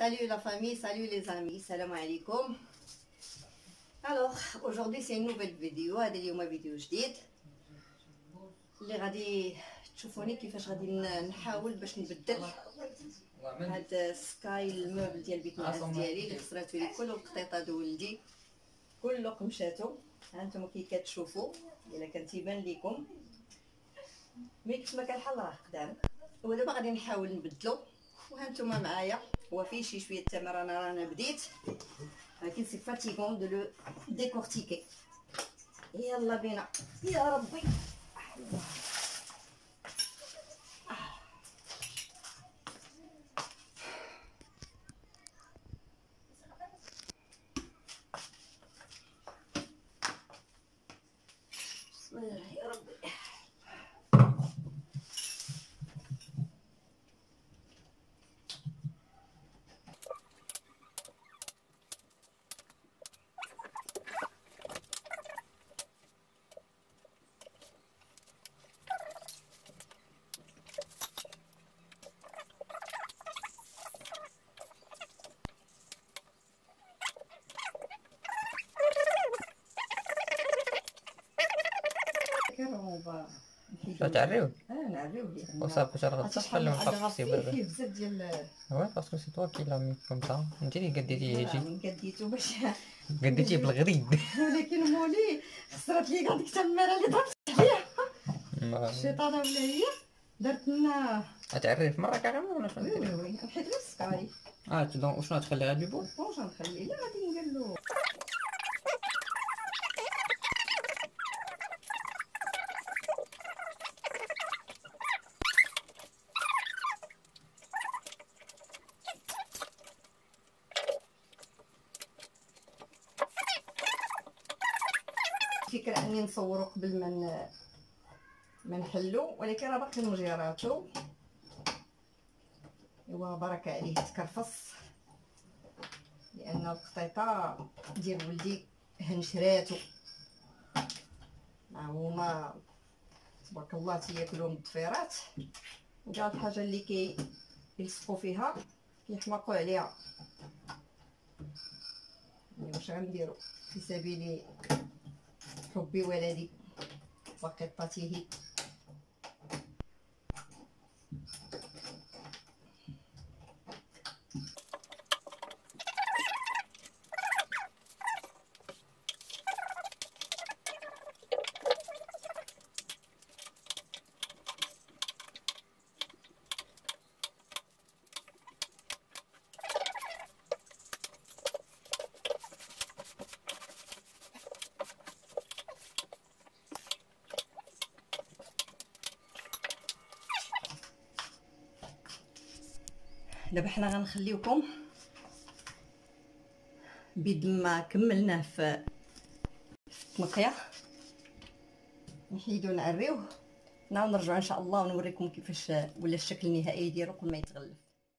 Salut la famille, salut les amis, salam alaikum. Alors aujourd'hui c'est une nouvelle vidéo. هذا اليوم فيديو جديد اللي غادي تشوفوني كيفاش غادي نحاول باش نبدل هذا سكاي الموبل ديال بيت النعاس ديالي اللي خسراتو لي كل القطيطه د ولدي كل قمشاتو. ها نتوما كي كتشوفوا الا كان تيبان لكم مي كيف ما كان الحال راه قدام. ودابا غادي نحاول نبدلو وها نتوما معايا. هو فيه شويه التمر رانا بديت ولكن سي فاتيغون دو لو ديكورتيكي. يلا بينا يا ربي. بسم الله يا ربي. تعريو نعريو ليه وصافي باش راه تخليهم فيه بزاف ديال وي باسكو سي توا كي لا ميكم تا انت اللي قديتيه هادشي قديتو باش قديتيه بالغريب. ولكن مولي خسرت لي كاع ديك التماره اللي ضربت عليها الشيطانه ولا هي درت لنا تعرف مره كاريمون ولا شنو وي وي نحيد غير السكاري. دونك وشنو تخلي غير بيبول واش غنخلي؟ لا غادي ندير له فكرة اني نصورو قبل ما نحلو، ولكن راه باقي مجيراتو. ايوا بركه عليه تكرفص لان القطيطه ديال ولدي هنشراتو هما تبارك الله تياكلوا من الضفيرات وكاع الحاجه اللي كيلصقوا فيها كيحماقوا عليها. واش غنديروا في سبيل حبي ولدي وقطته. دابا حنا غنخليوكم بيد ما كملناه في التنقيه نحيدو نعريوه نعاود نرجعو ان شاء الله ونوريكم كيفاش ولا الشكل النهائي ديالو قبل ما يتغلف.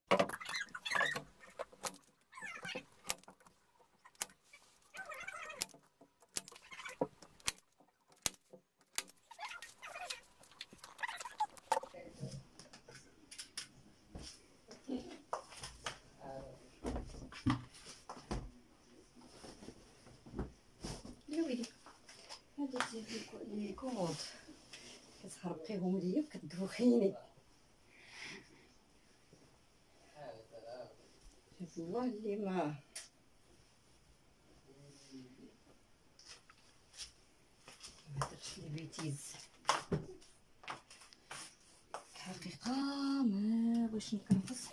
هادي لي كود كتخربقيهم ليا وكتدوخيني. شوف الله اللي ما درتش لي بيتيز الحقيقه ما بغيتش نكنفص.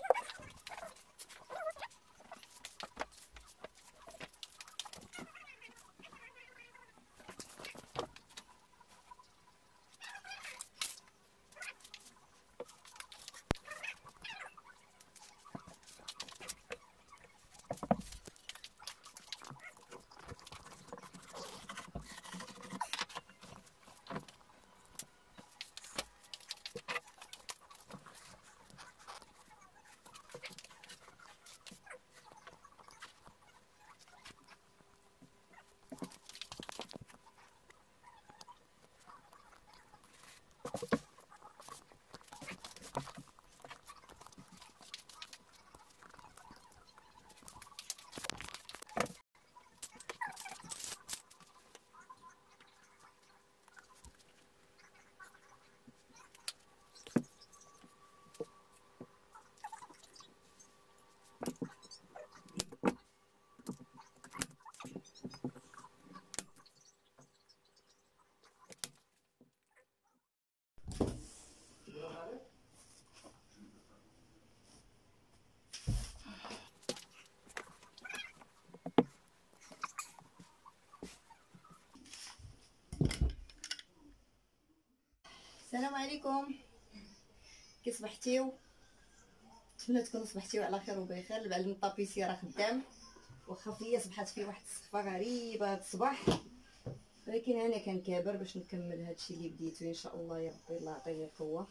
عليكم، كي صبحتيو؟ نتمنى تكونوا صبحتيو على خير وبخير. العلم الطابيسي راه خدام، واخا فيا صبحات فيه واحد الصخفه غريبه هاد الصباح، ولكن انا كنكابر باش نكمل هادشي اللي بديتو ان شاء الله. يا ربي الله يعطيني القوه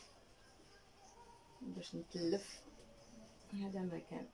باش نتلف. هذا ما كان.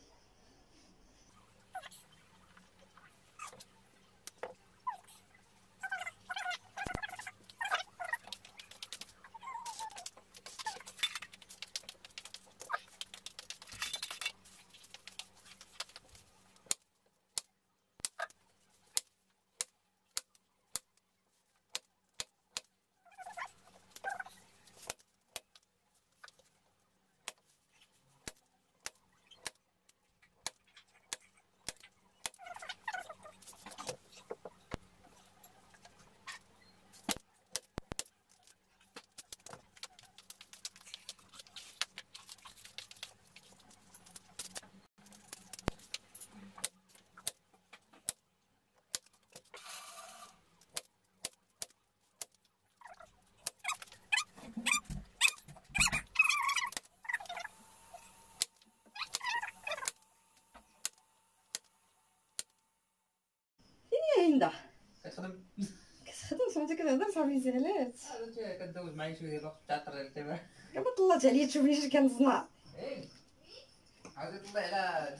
هندا كتخدم كتخدم سمعتك كتهضر صافي زعلات. كدوز معايا شويه الوقت بتاع التبع. كما طلعت عليا تشوفني شي كنصنع. ايه عاود تطلع على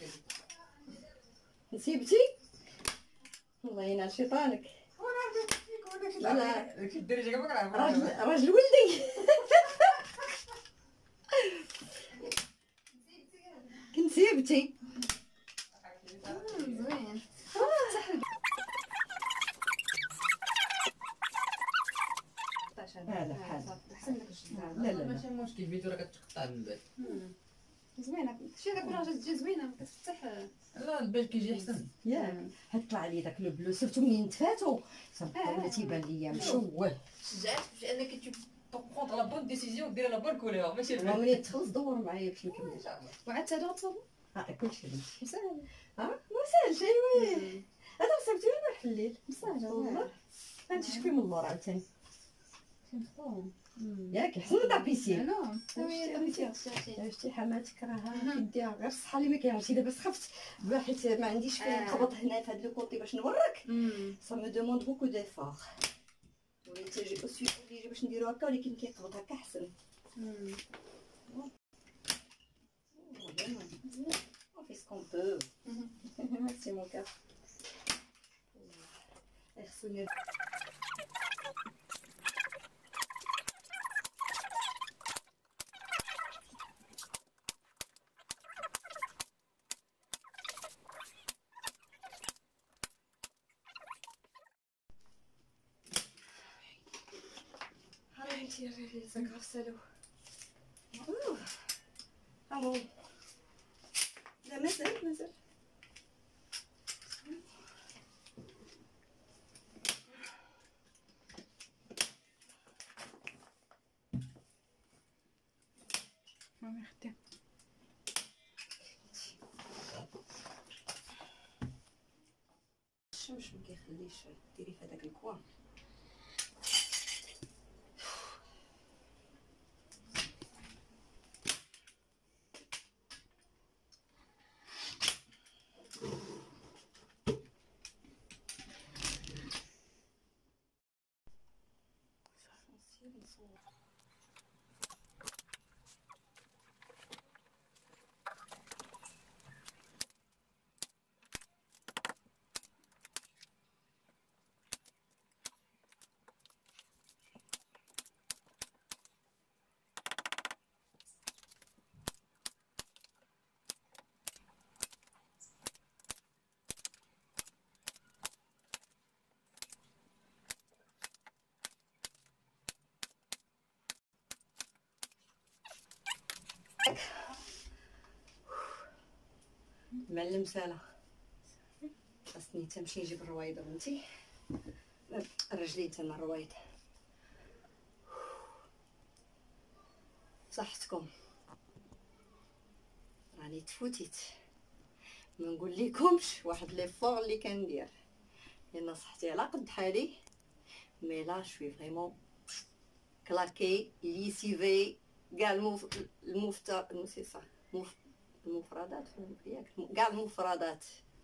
نسيبتي والله ينال شيطانك. لا لا داكشي الدرجه كما كنعرف راجل ولدي. كنسيبتي زوين. هذا حاجه. لا لا ماشي مشكل، فيديو راه كتقطع من بعد. زوينه شي داك الراجل تجي زوينه كتفتح. لا البال كيجي احسن. ياك هطلع لي داك لو بلو سيرتو منين تفاتو صافي ولا تيبان ليا مشوه. شجعت باش انك تبروندر لا بون ديسيزيون دير لا بون كولور ماشي منين تخلص دور معايا باش نكمل. ان شاء الله. وعاد هذا غتصوب كلشي مسهل. ما ساهلش. ايوا هذا صيفطي ولا حليل مسهل والله. انت شوفي من اللور عاوتاني مفهوم. ياك احسن تاع بيسي. لا شتي حماتك راها كديها غير الصحه اللي ما كاينش. دابا سخفت حيت ما عنديش فين نخبط هنا في هذا لو كوطي باش نورك. سا مو دوموند بوكو ديفور. وليت جي اوسي اللي باش نديرو هكا، ولكن كيقبض هكا احسن. On fait ce qu'on peut. C'est mon cas. خصني c'est grave salaud. Ah bon. لا مازال ما يخدم. الشمس ما كيخليش ديري في هذاك الكوان. معلم سالا خاصني تمشي نجيب الروايضه بنتي. رجلي تما الروايض. صحتكم راني تفوتيت ما نقول لكمش واحد لي فور اللي كندير، لان صحتي على قد حالي. مي لا شوي فريمون كلاكي ليسيفي كاع المفردات ياك كاع المفردات.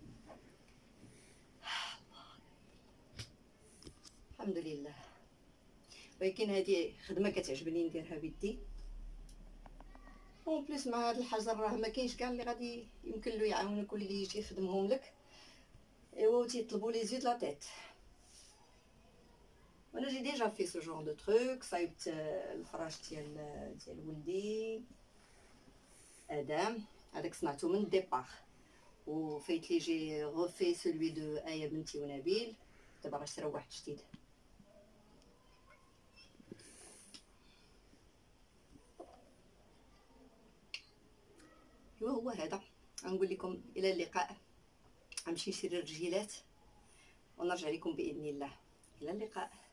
الحمد لله. ولكن هذه خدمه كتعجبني نديرها بيدي، اون بليس مع هذا الحجر راه ما كاينش كاع اللي غادي يمكن له يعاونك واللي يجي يخدمهم لك، ايوا تيطلبوا لي زيد لا تيت. وانا جي ديجا في سو جون دو تروك. صايبت الفراش ديال ولدي ادم، هذاك صنعته من الديبار، وفايت لي جي غوفي سولوي دو ايا بنتي ونبيل، دابا غنشري واحد جديد. هو هذا. غنقول لكم الى اللقاء. غنمشي نشري الرجيلات ونرجع لكم باذن الله. الى اللقاء.